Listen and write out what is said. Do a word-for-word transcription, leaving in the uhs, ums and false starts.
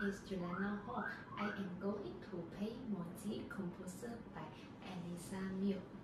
is Juliana Hall. I am going to play Mozzie, composed by Elisa Miu.